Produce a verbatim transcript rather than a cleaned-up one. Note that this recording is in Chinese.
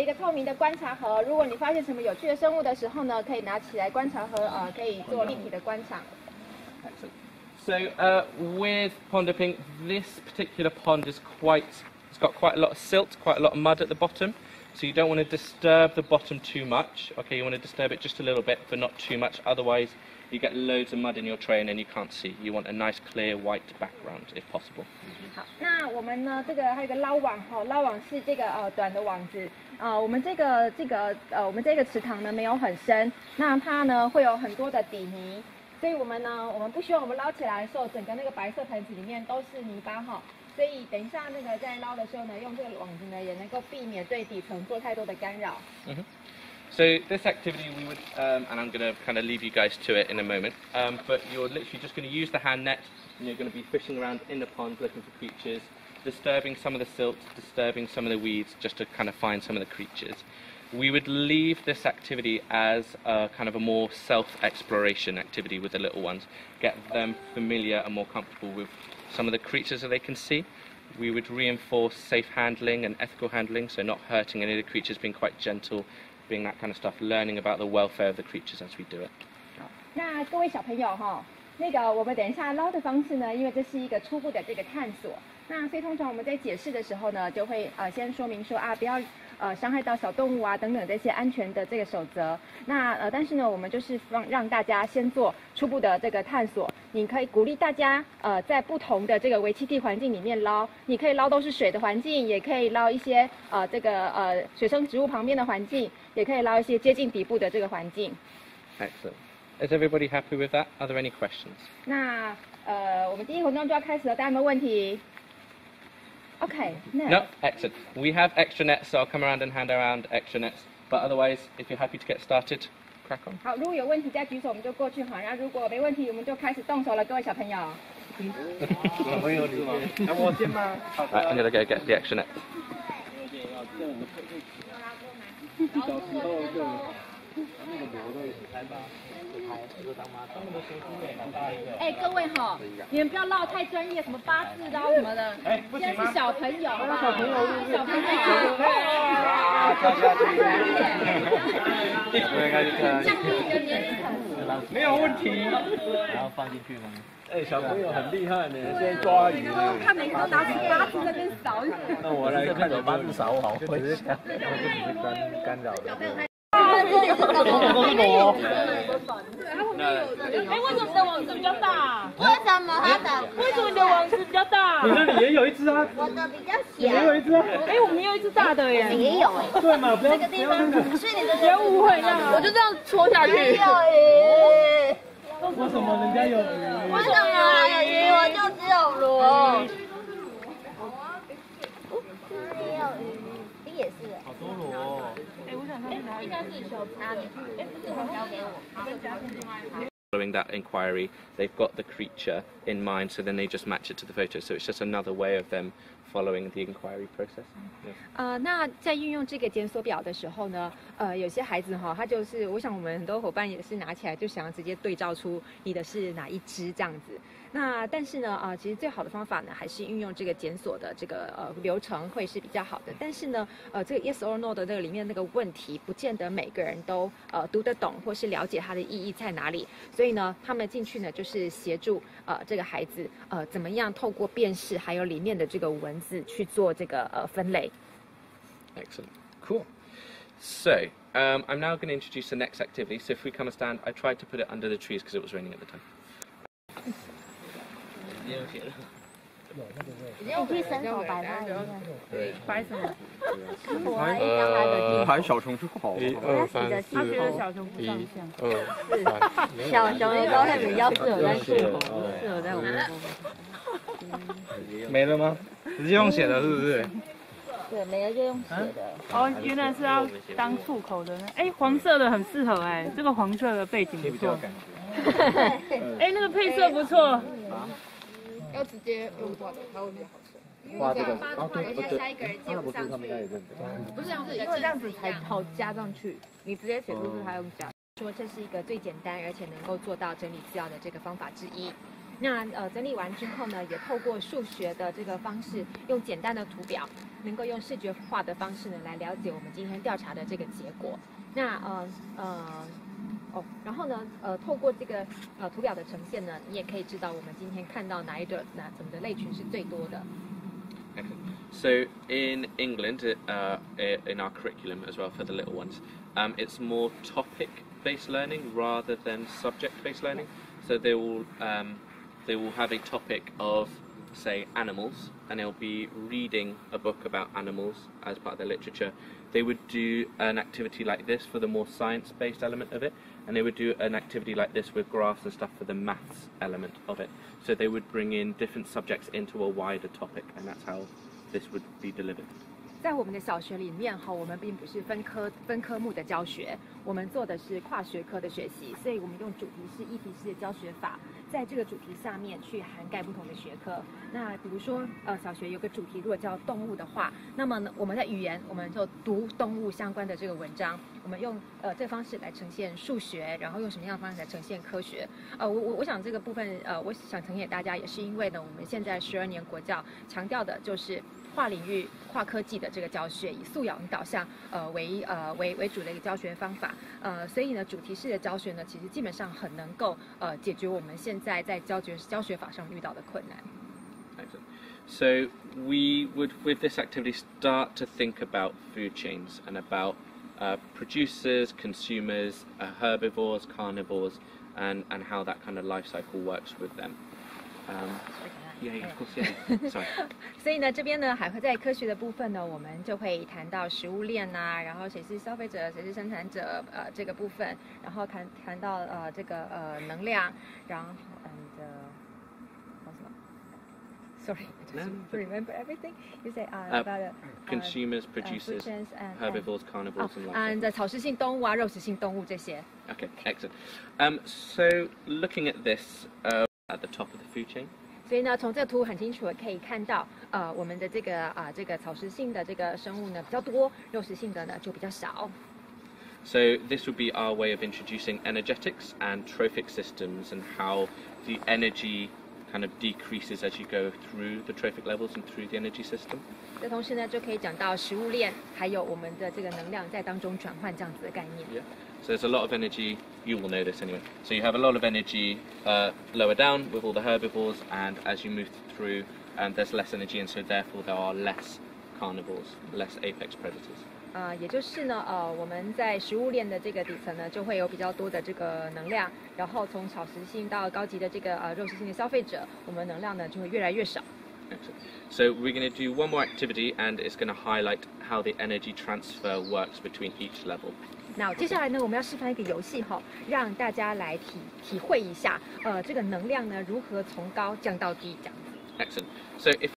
一个透明的观察盒，如果你发现什么有趣的生物的时候呢，可以拿起来观察盒，呃，可以做立体的观赏。 So uh, with pond dipping, this particular pond is quite, it's got quite a lot of silt, quite a lot of mud at the bottom. So you don't want to disturb the bottom too much. Okay, you want to disturb it just a little bit, but not too much. Otherwise, you get loads of mud in your tray and then you can't see. You want a nice clear white background if possible. 好，那我们呢？这个还有一个捞网哈、哦，捞网是这个呃短的网子啊、呃。我们这个这个呃，我们这个池塘呢没有很深，那它呢会有很多的底泥，所以我们呢，我们不希望我们捞起来的时候，整个那个白色盆子里面都是泥巴哈。所以等一下那个在捞的时候呢，用这个网子呢也能够避免对底层做太多的干扰。 Mm-hmm. So this activity we would, um, and I'm going to kind of leave you guys to it in a moment, um, but you're literally just going to use the hand net and you're going to be fishing around in the pond looking for creatures, disturbing some of the silt, disturbing some of the weeds just to kind of find some of the creatures. We would leave this activity as a kind of a more self-exploration activity with the little ones, get them familiar and more comfortable with some of the creatures that they can see. We would reinforce safe handling and ethical handling, so not hurting any of the creatures, being quite gentle, being that kind of stuff, learning about the welfare of the creatures as we do it. 那各位小朋友哈，那个我们等一下捞的方式呢，因为这是一个初步的这个探索，那所以通常我们在解释的时候呢，就会呃先说明说啊，不要呃伤害到小动物啊等等这些安全的这个守则。那呃但是呢，我们就是让让大家先做初步的这个探索。你可以鼓励大家呃在不同的这个微栖地环境里面捞，你可以捞都是水的环境，也可以捞一些呃这个呃水生植物旁边的环境，也可以捞一些接近底部的这个环境。 Excellent. Is everybody happy with that? Are there any questions? 那呃我们第一活动就要开始了，大家有没有问题？Okay, no. No, excellent. We have extra nets, so I'll come around and hand around extra nets. But otherwise, if you're happy to get started, crack on. 好，如果有问题再举手，我们就过去哈。然后如果没问题，我们就开始动手了，各位小朋友。 小朋友，你先，那我先吗？ Right, I'm gonna go get the extra net. 小时候就那个螺的拍吧，拍就当妈当那个学弟妹蛮大一个。 哎，各位哈，你们不要唠太专业，什么八字捞什么的。 哎，不行吗？ 现在是小朋友，好不好？ 小朋友， 小朋友。 啊，跳下去。我应该去看。 降低你的年龄层。 没有问题。然后放进去吗？哎，小朋友很厉害呢，现在抓鱼。 看每个都拿出八字那边扫。 那我来看有八字扫好，我只是干，我只是干干扰的。 哎，为什么你的网子比较大？ 为什么它的？ 为什么你的网子比较大？ 你那里也有一只啊？ 我的比较小。 也有一只啊？ 哎，我们有一只大的耶。 也有哎。 对嘛？不要这个地方不是你的。 不要误会，我就这样戳下去。 没有鱼。 为什么人家有鱼？ 为什么有鱼我就只有螺？没有鱼，你也是。 好多螺哦。 哎，我想看应该是小哪里？哎，不是，交给我。 Following that inquiry, they've got the creature in mind, so then they just match it to the photo. So it's just another way of them following the inquiry process. Yeah. 呃，那在运用这个检索表的时候呢，呃，有些孩子哈，他就是，我想我们很多伙伴也是拿起来就想要直接对照出你的是哪一只这样子。那但是呢，啊、呃，其实最好的方法呢，还是运用这个检索的这个呃流程会是比较好的。但是呢，呃，这个 yes or no 的这个里面那个问题，不见得每个人都呃读得懂或是了解它的意义在哪里。所以呢，他们进去呢，就是协助呃这个孩子呃怎么样透过辨识还有里面的这个文字去做这个呃分类。 Excellent. Cool. So, um, I'm now going to introduce the next activity. So if we come and stand, I tried to put it under the trees because it was raining at the time. 你可以伸手摆它一下。 对， 摆什么？ 呃， 还小熊就好。 一二三四他觉得五， 小熊不上一相。 二三。 小熊的时候会比较适合在树头，不适合在我们没了吗？直接用写的，是不是？ 对，没了就用写的。 哦，原来是要当漱口的呢。哎，黄色的很适合哎，这个黄色的背景不错。哎，那个配色不错。 要直接用画的，它会比较好吃。 画这个啊，对，对下一个人接不上去。不是，是因为这样子才好加上去。你直接写出是他用加。 说这是一个最简单而且能够做到整理资料的这个方法之一。 那呃整理完之后呢，也透过数学的这个方式，用简单的图表，能够用视觉化的方式呢来了解我们今天调查的这个结果。那呃呃哦，然后呢呃透过这个呃图表的呈现呢，你也可以知道我们今天看到哪一个哪怎么的类群是最多的。 So in England, uh, in our curriculum as well for the little ones, um, it's more topic-based learning rather than subject-based learning. So they will um, they will have a topic of, say, animals, and they'll be reading a book about animals as part of their literature. They would do an activity like this for the more science-based element of it, and they would do an activity like this with graphs and stuff for the maths element of it. So they would bring in different subjects into a wider topic, and that's how this would be delivered. 在我们的小学里面哈，我们并不是分科分科目的教学，我们做的是跨学科的学习，所以我们用主题式、议题式的教学法，在这个主题下面去涵盖不同的学科。那比如说，呃，小学有个主题，如果叫动物的话，那么呢，我们的语言我们就读动物相关的这个文章，我们用呃这个方式来呈现数学，然后用什么样的方式来呈现科学？呃，我我我想这个部分呃，我想呈现给大家，也是因为呢，我们现在十二年国教强调的就是跨领域、跨科技的这个教学，以素养导向呃为呃为为主的一个教学方法。呃，所以呢，主题式的教学呢，其实基本上很能够呃解决我们现在在教学教学法上遇到的困难。 Excellent. So we would, with this activity, start to think about food chains and about uh, producers, consumers, uh, herbivores, carnivores, and, and how that kind of life cycle works with them. Um, yeah, yeah, of course, yeah. Sorry. 所以呢，这边呢还会在科学的部分呢，我们就会谈到食物链呐、啊，然后谁是消费者，谁是生产者，呃，这个部分，然后谈谈到呃这个呃能量，然后 and 呃、uh, 什么 ？Sorry, I just No. remember everything. You say uh, Uh, about uh, consumers, uh, producers, food chains and, herbivores, and, carnivores, and oh, livestock. and 草食性动物啊，肉食性动物这些。 Okay, excellent. Um, so looking at this uh, at the top of the food chain. 所以呢，从这个图很清楚的可以看到，呃，我们的这个啊、呃、这个草食性的这个生物呢比较多，肉食性的呢就比较少。 So this would be our way of introducing energetics and trophic systems and how the energy kind of decreases as you go through the trophic levels and through the energy system. 这同时呢，就可以讲到食物链，还有我们的这个能量在当中转换这样子的概念。 Yeah. So there's a lot of energy, you will know this anyway. So you have a lot of energy uh, lower down with all the herbivores, and as you move through, um, there's less energy, and so therefore there are less carnivores, less apex predators. 啊、也就是呢，呃，我们在食物链的这个底层呢，就会有比较多的这个能量，然后从草食性到高级的这个呃肉食性的消费者，我们能量呢就会越来越少。 Excellent. So we're going to do one more activity, and it's going to highlight how the energy transfer works between each level. 那接下来呢，我们要示范一个游戏哈，让大家来体体会一下，呃，这个能量呢如何从高降到低这样子。 Excellent. So if